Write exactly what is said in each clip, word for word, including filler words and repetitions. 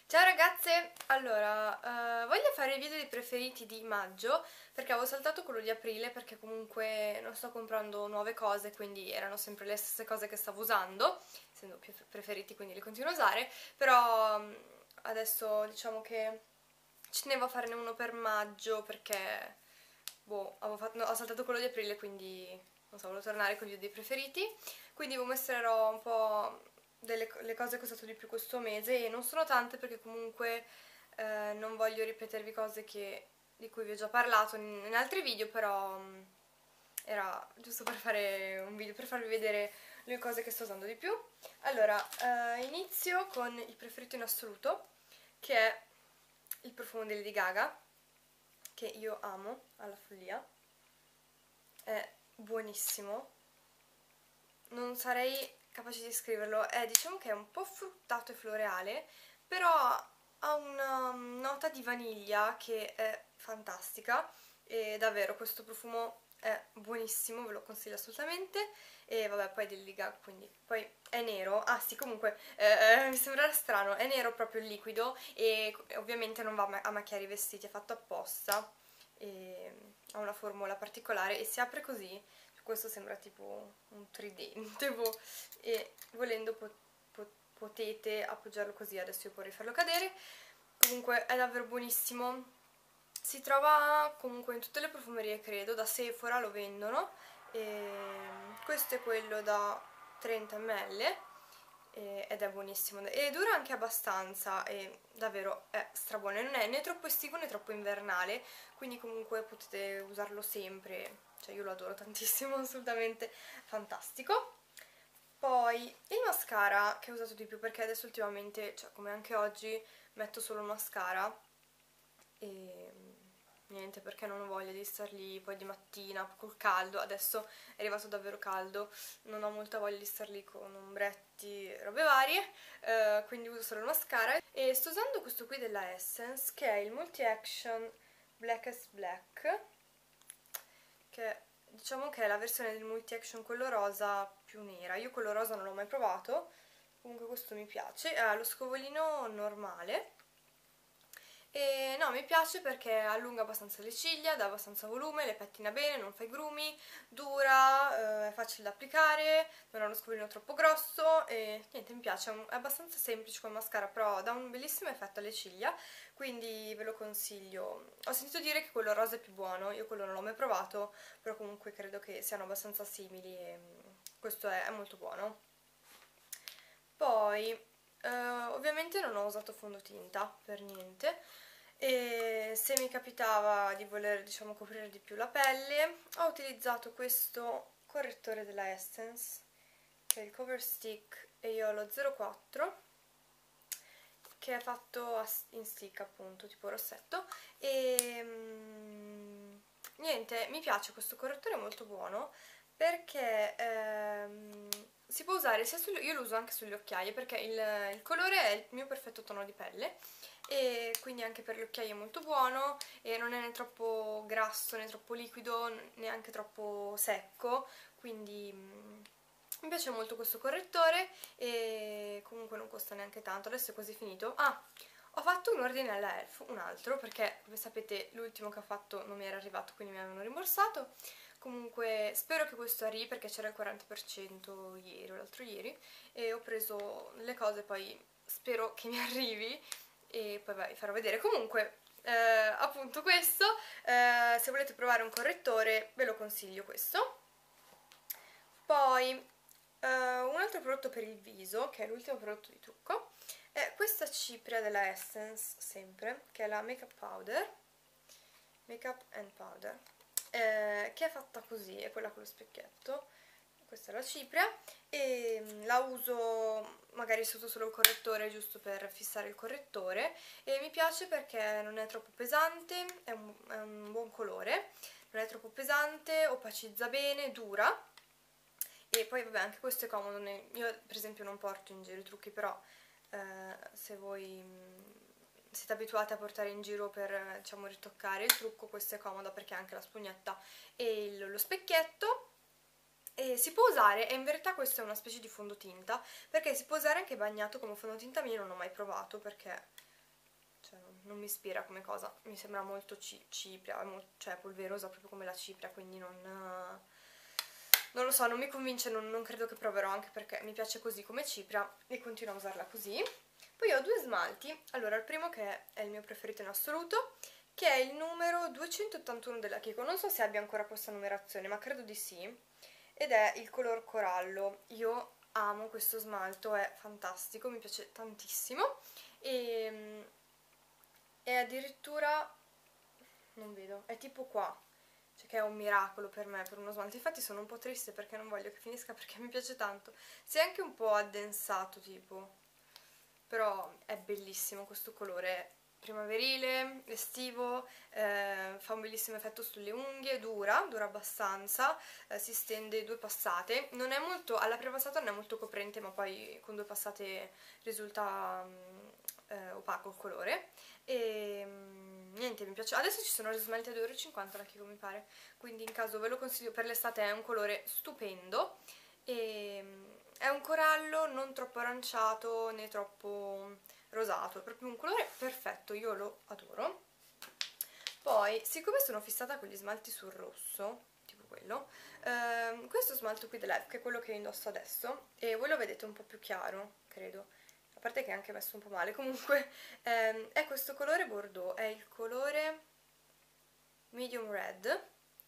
Ciao ragazze! Allora, eh, voglio fare i video dei preferiti di maggio perché avevo saltato quello di aprile perché comunque non sto comprando nuove cose, quindi erano sempre le stesse cose che stavo usando, essendo più preferiti quindi li continuo a usare, però mm, adesso diciamo che ci tenevo a farne uno per maggio perché, boh, avevo fatto, no, ho saltato quello di aprile quindi non so, volevo tornare con i video dei preferiti, quindi vi mostrerò un po' delle co- le cose che ho usato di più questo mese e non sono tante perché comunque eh, non voglio ripetervi cose che- di cui vi ho già parlato in, in altri video, però mm, era giusto per fare un video, per farvi vedere le cose che sto usando di più. Allora, eh, inizio con il preferito in assoluto, che è il profumo di Lady Gaga, che io amo alla follia. È buonissimo, non sarei capace di descriverlo, è diciamo che è un po' fruttato e floreale, però ha una nota di vaniglia che è fantastica e davvero questo profumo è buonissimo, ve lo consiglio assolutamente. E vabbè, poi del Liga, quindi poi è nero, ah sì, comunque eh, eh, mi sembrerà strano, è nero proprio il liquido e ovviamente non va a ma- a macchiare i vestiti, è fatto apposta e ha una formula particolare e si apre così. Questo sembra tipo un tridente, boh. E volendo po po potete appoggiarlo così, adesso io vorrei farlo cadere. Comunque è davvero buonissimo, si trova comunque in tutte le profumerie credo, da Sephora lo vendono, e questo è quello da trenta millilitri ed è buonissimo e dura anche abbastanza e davvero è strabuono, non è né troppo estivo né troppo invernale, quindi comunque potete usarlo sempre, cioè io lo adoro tantissimo, assolutamente fantastico. Poi il mascara che ho usato di più perché adesso ultimamente, cioè come anche oggi, metto solo il mascara e niente, perché non ho voglia di star lì poi di mattina col caldo, adesso è arrivato davvero caldo, non ho molta voglia di star lì con ombretti e robe varie, eh, quindi uso solo il mascara e sto usando questo qui della Essence che è il Multi Action Blackest Black, che diciamo che è la versione del Multi Action quello rosa più nera. Io quello rosa non l'ho mai provato, comunque questo mi piace, ha lo scovolino normale e no, mi piace perché allunga abbastanza le ciglia, dà abbastanza volume, le pettina bene, non fa i grumi, dura, eh, è facile da applicare, non ha uno scovolino troppo grosso e niente, mi piace, è un- è abbastanza semplice come mascara, però dà un bellissimo effetto alle ciglia, quindi ve lo consiglio. Ho sentito dire che quello rosa è più buono, io quello non l'ho mai provato, però comunque credo che siano abbastanza simili e mm, questo è, è molto buono. Poi, eh, ovviamente non ho usato fondotinta per niente e se mi capitava di voler, diciamo, coprire di più la pelle, ho utilizzato questo correttore della Essence, che è il Cover Stick e io ho lo zero quattro, che è fatto in stick appunto, tipo rossetto, e mm, niente, mi piace questo correttore, è molto buono perché ehm, si può usare sia sugli, io lo uso anche sulle occhiaie perché il, il colore è il mio perfetto tono di pelle e quindi anche per le occhiaie è molto buono e non è né troppo grasso né troppo liquido, neanche troppo secco, quindi mm, mi piace molto questo correttore e comunque non costa neanche tanto. Adesso è quasi finito. Ah, ho fatto un ordine alla Elf, un altro, perché come sapete l'ultimo che ho fatto non mi era arrivato, quindi mi avevano rimborsato. Comunque spero che questo arrivi perché c'era il quaranta per cento ieri o l'altro ieri e ho preso le cose, poi spero che mi arrivi e poi vai, vi farò vedere. Comunque, eh, appunto questo, eh, se volete provare un correttore ve lo consiglio questo. Poi eh, un altro prodotto per il viso, che è l'ultimo prodotto di trucco, è questa cipria della Essence, sempre, che è la Makeup Powder, Makeup and Powder, eh, che è fatta così, è quella con lo specchietto, questa è la cipria, e mm, la uso magari sotto solo il correttore, giusto per fissare il correttore, e mi piace perché non è troppo pesante, è un, è un buon colore, non è troppo pesante, opacizza bene, dura, e poi vabbè anche questo è comodo, io per esempio non porto in giro i trucchi, però eh, se voi mh, siete abituati a portare in giro per, diciamo, ritoccare il trucco, questo è comodo perché ha anche la spugnetta e il, lo specchietto e si può usare, e in verità questo è una specie di fondotinta perché si può usare anche bagnato come fondotinta, ma io non ho mai provato perché cioè non, non mi ispira come cosa, mi sembra molto ci cipria, molto, cioè polverosa proprio come la cipria, quindi non, non lo so, non mi convince, non, non credo che proverò, anche perché mi piace così come cipria e continuo a usarla così. Poi ho due smalti, allora il primo, che è il mio preferito in assoluto, che è il numero duecentottantuno della Kiko, non so se abbia ancora questa numerazione, ma credo di sì, ed è il color corallo. Io amo questo smalto, è fantastico, mi piace tantissimo, e, e addirittura, non vedo, è tipo qua, cioè che è un miracolo per me, per uno smalto. Infatti sono un po' triste perché non voglio che finisca, perché mi piace tanto. Si è anche un po' addensato tipo, però è bellissimo questo colore, primaverile, estivo, eh, fa un bellissimo effetto sulle unghie, dura, dura abbastanza, eh, si stende due passate, non è molto, alla prima passata non è molto coprente, ma poi con due passate risulta um, eh, opaco il colore, e um, niente, mi piace. Adesso ci sono le smalte a due euro e cinquanta la Kiko, mi pare, quindi in caso ve lo consiglio per l'estate, è un colore stupendo, e um, è un corallo non troppo aranciato né troppo rosato, è proprio un colore perfetto, io lo adoro. Poi, siccome sono fissata con gli smalti sul rosso, tipo quello, ehm, questo smalto qui dell'E F, che è quello che indosso adesso, e voi lo vedete un po' più chiaro, credo, a parte che è anche messo un po' male, comunque ehm, è questo colore bordeaux, è il colore medium red,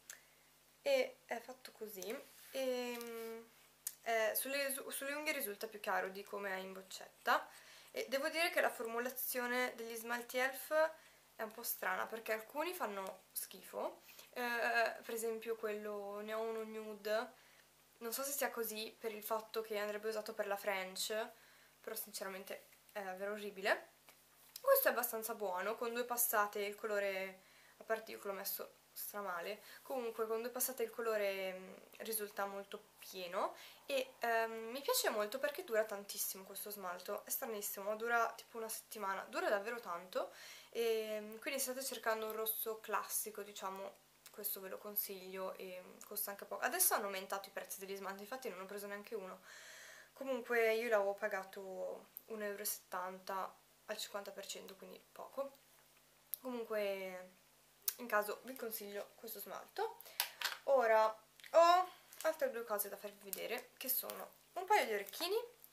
e è fatto così, e eh, sulle, sulle unghie risulta più chiaro di come è in boccetta, e devo dire che la formulazione degli smalti E L F è un po' strana, perché alcuni fanno schifo, eh, per esempio quello, ne ho uno nude, non so se sia così per il fatto che andrebbe usato per la French, però sinceramente è davvero orribile. Questo è abbastanza buono, con due passate il colore, a parte io che l'ho messo stramale, comunque con due passate il colore mh, risulta molto pieno, e ehm, mi piace molto perché dura tantissimo questo smalto, è stranissimo, dura tipo una settimana, dura davvero tanto, e quindi se state cercando un rosso classico, diciamo, questo ve lo consiglio, e costa anche poco. Adesso hanno aumentato i prezzi degli smalti, infatti non ho preso neanche uno, comunque io l'avevo pagato uno e settanta euro al cinquanta per cento, quindi poco. Comunque in caso vi consiglio questo smalto. Ora ho altre due cose da farvi vedere, che sono un paio di orecchini,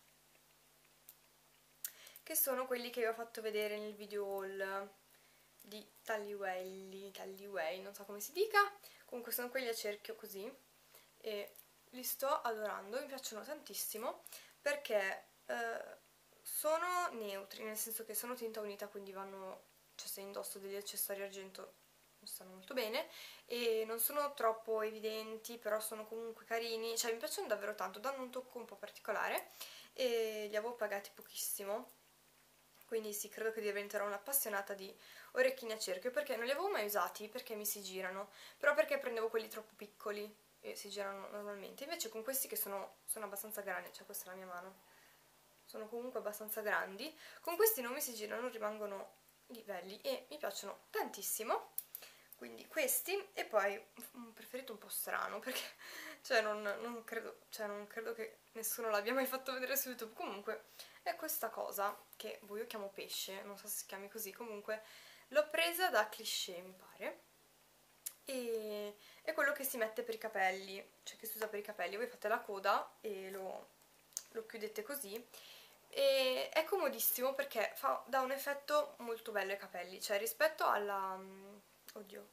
che sono quelli che vi ho fatto vedere nel video haul di Tagliuelli, Tagliuei, non so come si dica, comunque sono quelli a cerchio così, e li sto adorando, mi piacciono tantissimo perché eh, sono neutri, nel senso che sono tinta unita, quindi vanno, cioè se indosso degli accessori argento stanno molto bene, e non sono troppo evidenti, però sono comunque carini, cioè mi piacciono davvero tanto, danno un tocco un po' particolare, e li avevo pagati pochissimo, quindi sì, credo che diventerò un'appassionata di orecchini a cerchio, perché non li avevo mai usati, perché mi si girano, però perché prendevo quelli troppo piccoli e si girano normalmente, invece con questi che sono, sono abbastanza grandi, cioè questa è la mia mano, sono comunque abbastanza grandi, con questi non mi si girano, rimangono livelli e mi piacciono tantissimo, quindi questi. E poi un preferito un po' strano, perché cioè non, non credo, cioè non credo che nessuno l'abbia mai fatto vedere su YouTube, comunque è questa cosa che boh, io chiamo pesce, non so se si chiami così, comunque l'ho presa da Cliché mi pare, e è quello che si mette per i capelli, cioè che si usa per i capelli, voi fate la coda e lo, lo chiudete così, e è comodissimo perché fa, dà un effetto molto bello ai capelli, cioè rispetto alla... oddio,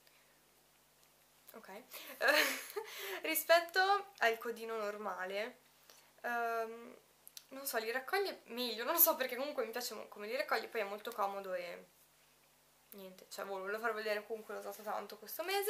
ok, rispetto al codino normale, um, non so, li raccoglie meglio, non so perché comunque mi piace come li raccoglie, poi è molto comodo e niente, cioè volevo farvi vedere, comunque l'ho usato tanto questo mese.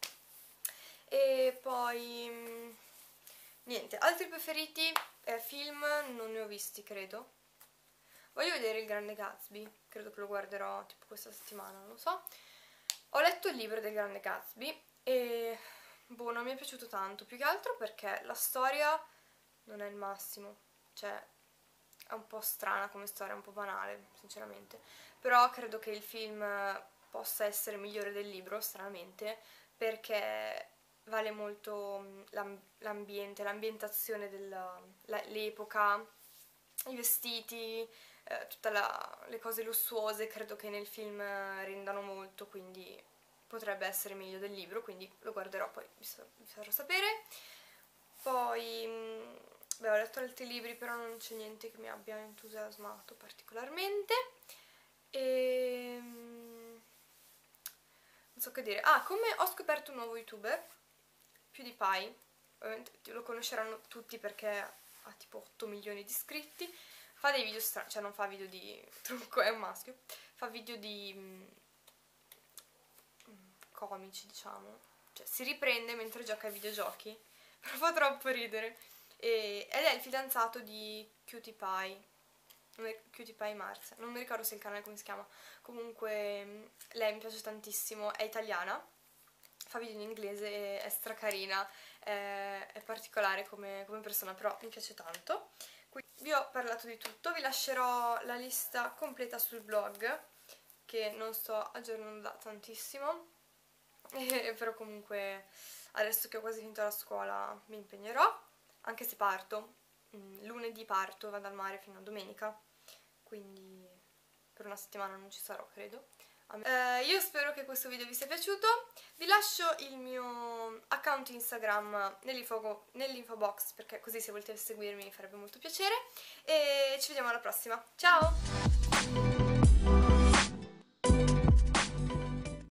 E poi niente, altri preferiti, eh, film non ne ho visti, credo. Voglio vedere Il Grande Gatsby, credo che lo guarderò tipo questa settimana, non lo so. Ho letto il libro del Grande Gatsby e boh, non mi è piaciuto tanto, più che altro perché la storia non è il massimo, cioè è un po' strana come storia, un po' banale, sinceramente. Però credo che il film possa essere migliore del libro, stranamente, perché vale molto l'ambiente, l'ambientazione dell'epoca, i vestiti, eh, tutte le cose lussuose credo che nel film rendano molto, quindi potrebbe essere meglio del libro, quindi lo guarderò, poi vi, so, vi farò sapere. Poi, mh, beh, ho letto altri libri, però non c'è niente che mi abbia entusiasmato particolarmente. E... non so che dire. Ah, come ho scoperto un nuovo youtuber, PewDiePie, ovviamente lo conosceranno tutti perché ha tipo otto milioni di iscritti, fa dei video strani, cioè non fa video di trucco, è un maschio, fa video di mh, comici, diciamo, cioè si riprende mentre gioca ai videogiochi, però fa troppo ridere, e, ed è il fidanzato di Cutie Pie, Cutie Pie Mars, non mi ricordo se il canale come si chiama, comunque lei mi piace tantissimo, è italiana, fa video in inglese, è stracarina, è, è particolare come, come persona, però mi piace tanto. Quindi vi ho parlato di tutto, vi lascerò la lista completa sul blog, che non sto aggiornando da tantissimo, e, però comunque adesso che ho quasi finito la scuola mi impegnerò, anche se parto, lunedì parto, vado al mare fino a domenica, quindi per una settimana non ci sarò, credo. Eh, io spero che questo video vi sia piaciuto, vi lascio il mio account Instagram nell'info nell'info box, perché così se volete seguirmi mi farebbe molto piacere, e ci vediamo alla prossima, ciao!